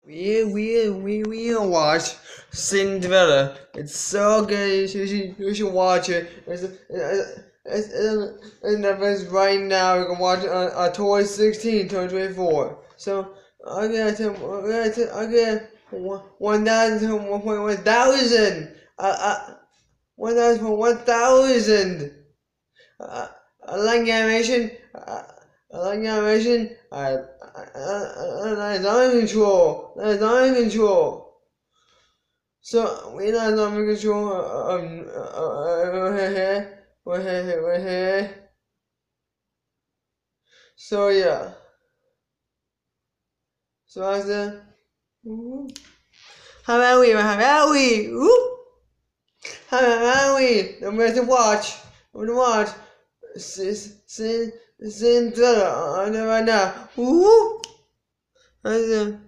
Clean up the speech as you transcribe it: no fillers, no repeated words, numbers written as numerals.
We watch Cinderella. It's so good. You should watch it. It's Netflix right now. You can watch it on October 16, 2024. So I get 1,000 1,000. 1,000. I like animation. I like animation. That's under control. That's under control. So we're not under control. We're here. So yeah. So I said, how about we? How about we? Whoop. How about we? I'm ready to watch. I'm gonna watch. Cinderella on there right now. Whoop. I said.